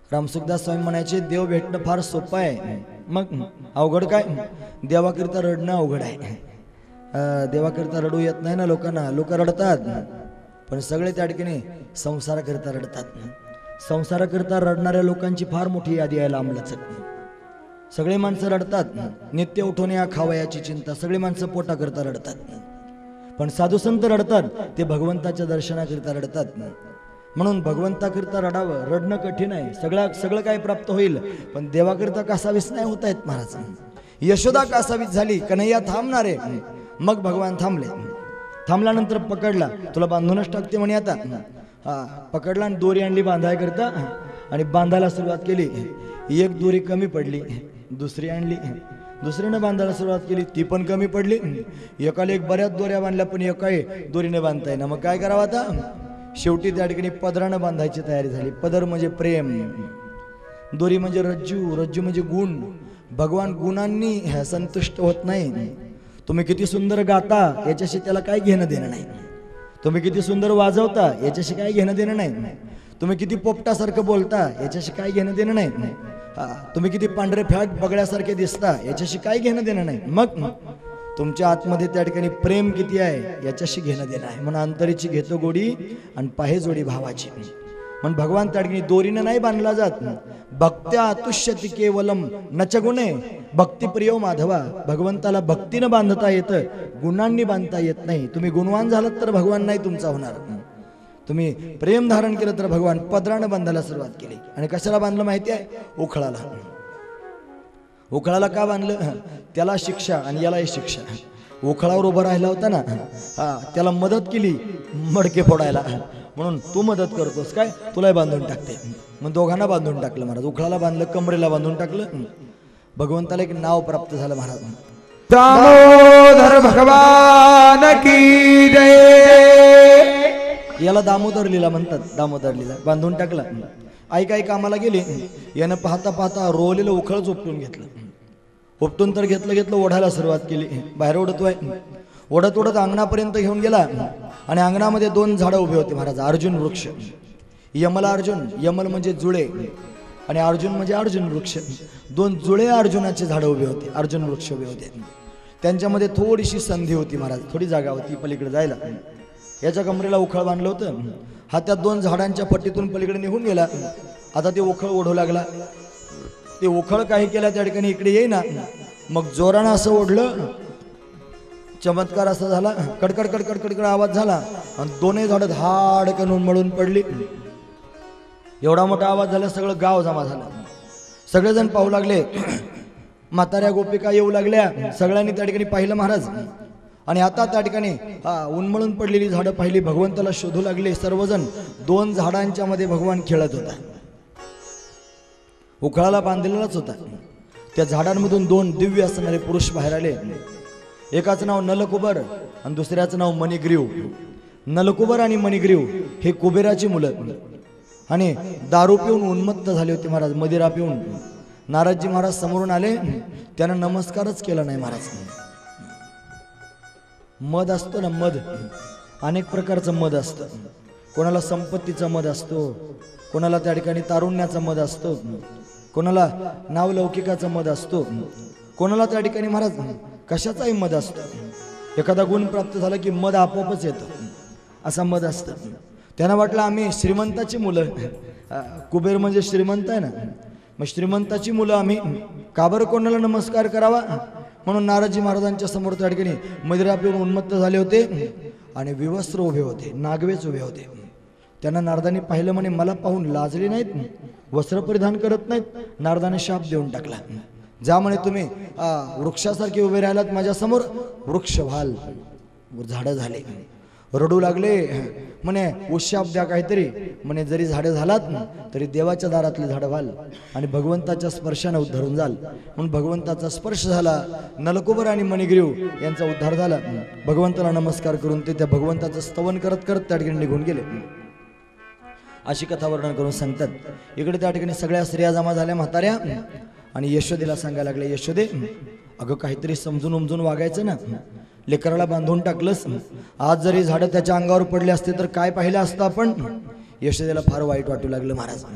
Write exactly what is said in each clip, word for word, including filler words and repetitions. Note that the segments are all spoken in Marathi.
रामसुखदास स्वामी म्हणायचे देव भेटणं फार सोपं आहे, मग अवघड काय? देवाकरिता रडणं अवघड आहे. देवाकरिता रडू येत नाही ना लोकांना, लोक रडतात पण सगळे त्या ठिकाणी संसाराकरिता रडतात. संसाराकरिता रडणाऱ्या लोकांची फार मोठी यादी आहे लांबलचक. सगळे माणसं रडतात, नित्य उठून या खावयाची चिंता, सगळे माणसं पोटाकरिता रडतात. पण साधू संत रडतात ते भगवंताच्या दर्शनाकरिता रडतात. म्हणून भगवंताकरिता रडावं, रडणं कठीण आहे. सगळं सगळं काय प्राप्त होईल पण देवाकरिता कासावीस नाही होता येत महाराज. यशोदा कासावीस झाली, कन्हैया थांबणारे, मग भगवान थांबले. थांबल्यानंतर पकडला, तुला बांधूनच टाकते म्हणे आता. हा पकडला आणि दोरी आणली बांधाय करता आणि बांधायला सुरुवात केली. एक दोरी कमी पडली, दुसरी आणली, दुसरीने बांधायला सुरुवात केली, ती पण कमी पडली. एकाला एक बऱ्याच दोऱ्या बांधल्या पण एकाही दोरीने बांधता येईना. मग काय करावं आता? शेवटी त्या ठिकाणी पदरानं बांधायची तयारी झाली. पदर म्हणजे प्रेम, दोरी म्हणजे रज्जू, रज्जू म्हणजे गुण. भगवान गुणांनी संतुष्ट होत नाही. तुम्ही किती सुंदर गाता याच्याशी त्याला काय घेणं देणं नाही. तुम्ही किती सुंदर वाजवता याच्याशी काय घेणं देणं नाही. तुम्ही किती पोपटासारखं बोलता याच्याशी काय घेणं देणं नाही. तुम्ही किती पांढरे फॅट बगड्यासारखे दिसता याच्याशी काय घेणं देणं नाही. मग तुमच्या आतमध्ये त्या ठिकाणी प्रेम किती आहे याच्याशी घेणं देणं आहे. म्हणून अंतरीची घेतो गोडी आणि पाहे जोडी भावाची. म्हणून भगवान त्या ठिकाणी दोरीनं नाही बांधला जात. भक्त्या तुष्यति केवलम नच गुणे भक्तिप्रियो माधवा. भगवंताला भक्तीनं बांधता येतं, गुणांनी बांधता येत नाही. तुम्ही गुणवान झालात तर भगवान नाही तुमचा होणार. तुम्ही प्रेम धारण केलं तर भगवान पदरानं बांधायला सुरुवात केली. आणि कशाला बांधलं माहिती आहे? उखळाला. उखळाला का बांधलं? त्याला शिक्षा आणि यालाही शिक्षा. उखळावर उभा राहिला होता ना, हा त्याला मदत केली मडके फोडायला, म्हणून तू मदत करतोस काय, तुलाही बांधून टाकते. मग दोघांना बांधून टाकलं महाराज. उखळाला बांधलं, कमरेला बांधून टाकलं. भगवंताला एक नाव प्राप्त झालं महाराज, दामोदर भगवान की जय. याला दामोदर लीला म्हणतात. दामोदर लीला बांधून टाकला. आई काही कामाला गेली, यानं पाहता पाहता रोवलेलं उखळच उपटून घेतलं. उपटून तर घेतलं घेतलं ओढायला सुरुवात केली. बाहेर ओढतोय, ओढत ओढत अंगणापर्यंत घेऊन गेला आणि अंगणामध्ये दोन झाडं उभे होते महाराज. अर्जुन वृक्ष, यमला अर्जुन. यमल म्हणजे जुळे आणि अर्जुन म्हणजे अर्जुन वृक्ष. दोन जुळे अर्जुनाचे झाडं उभे होते, अर्जुन वृक्ष उभे होते. त्यांच्यामध्ये थोडीशी संधी होती महाराज, थोडी जागा होती पलीकडे जायला. याच्या कमरेला उखळ बांधलं होतं. हा त्या दोन झाडांच्या पट्टीतून पलीकडे निघून गेला. आता ते उखळ ओढू लागला. ते उखळ काही केला त्या ठिकाणी इकडे येईना. मग जोरानं असं ओढलं, चमत्कार असा झाला, कडकड कडकड कडकड आवाज झाला आणि दोन्ही झाडं धाडकन उन्मळून पडली. एवढा मोठा आवाज झाला, सगळं गाव जमा झालं. सगळेजण पाहू लागले, म्हाताऱ्या गोपिका येऊ लागल्या. सगळ्यांनी त्या ठिकाणी पाहिलं महाराज. आणि आता त्या ठिकाणी हा उन्मळून पडलेली झाडं पाहिली. भगवंताला शोधू लागले सर्वजण. दोन झाडांच्या मध्ये भगवान खेळत होता, उखळाला बांधलेलाच होता. त्या झाडांमधून दोन दिव्य असणारे पुरुष बाहेर आले. एकाचं नाव नलकुबर आणि दुसऱ्याचं नाव मणिग्रीव. नलकुबर आणि मणिग्रीव हे कुबेराची मुलं आणि दारू पिऊन उन्मत्त झाले होते महाराज, मदिरा पिऊन. नारदजी महाराज समोरून आले, त्यांना नमस्कारच केला नाही महाराज. मद असतो ना, मद अनेक प्रकारचं मद असतं. कोणाला संपत्तीचा मद असतो, कोणाला त्या ठिकाणी तारुण्याचा मद असतो, कोणाला नावलौकिकाचा मद असतो, कोणाला त्या ठिकाणी महाराज कशाचाही मद असतो. एखादा गुण प्राप्त झाला की मद आपोआपच येतं, असा मद असतं. त्यांना वाटलं आम्ही श्रीमंताची मुलं, कुबेर म्हणजे श्रीमंत आहे ना, मग श्रीमंताची मुलं आम्ही, का बरं कोणाला नमस्कार करावा. म्हणून नारदजी महाराजांच्या समोर त्या ठिकाणी मदिरा पिऊन उन्मत्त झाले होते आणि विवस्त्र उभे होते, नागवेच उभे होते. त्यांना नारदांनी पाहिलं, म्हणे मला पाहून लाजले नाहीत, वस्त्र परिधान करत नाहीत. नारदाने शाप देऊन टाकला, जा म्हणे तुम्ही वृक्षासारखे उभे राहिलात माझ्यासमोर, वृक्ष व्हाल. झाडं झाले, रडू लागले. म्हणे उशाप द्या काहीतरी. म्हणे जरी झाडं झालात तरी देवाच्या दारातली झाडं व्हाल आणि भगवंताच्या स्पर्शाने उद्धरून जाल. म्हणून भगवंताचा स्पर्श झाला. नलकुबर आणि मणिग्रीव यांचा उद्धार झाला. भगवंताला नमस्कार करून ते त्या भगवंताचं स्तवन करत करत त्या ठिकाणी निघून गेले. अशी कथा वर्णन करून सांगतात. इकडे त्या ठिकाणी सगळ्या स्त्रिया जमा झाल्या म्हाताऱ्या आणि यशोदेला सांगायला लागले, यशोदे अगं काहीतरी समजून उमजून वागायचं ना, लेकराला बांधून टाकलंस, आज जरी झाडं त्याच्या अंगावर पडले असते तर काय पाहिलं असतं आपण. यशोदेला फार वाईट वाटू लागलं महाराज.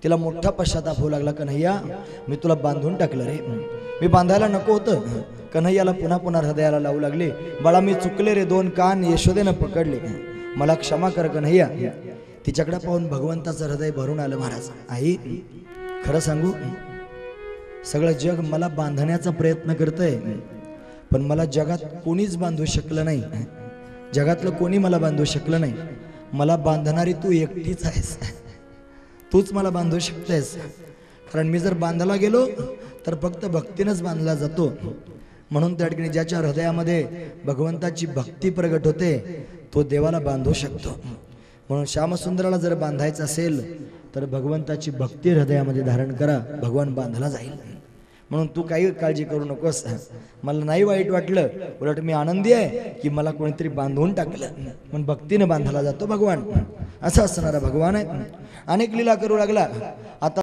तिला मोठा पश्चाताप होऊ लागला, कन्हैया मी तुला बांधून टाकलं रे, मी बांधायला नको होतं. कन्हैयाला पुन्हा पुन्हा हृदयाला लावू लागले, बाळा मी चुकले रे, दोन कान यशोदेनं पकडले, मला क्षमा कर कन्हैया. तिच्याकडे पाहून भगवंताचं हृदय भरून आलं. महाराज आई खरं सांगू, सगळं जग मला बांधण्याचा प्रयत्न करतंय, पण मला जगात कोणीच बांधू शकलं नाही, जगातलं कोणी मला बांधू शकलं नाही. मला बांधणारी तू एकटीच आहेस, तूच मला बांधू शकतेस. कारण मी जर बांधला गेलो तर फक्त भक्तीनंच बांधला जातो. म्हणून त्या ठिकाणी ज्याच्या हृदयामध्ये भगवंताची भक्ती प्रगट होते तो देवाला बांधू शकतो. म्हणून श्यामसुंदराला जर बांधायचं असेल तर भगवंताची भक्ती हृदयामध्ये धारण करा, भगवान बांधला जाईल. म्हणून तू काही काळजी करू नकोस. मला नाही वाईट वाटलं, उलट मी आनंदी आहे की मला कोणीतरी बांधून टाकलं, म्हणून भक्तीने बांधला जातो भगवान. असा असणारा भगवान आहे. अनेक लीला करू लागला. आता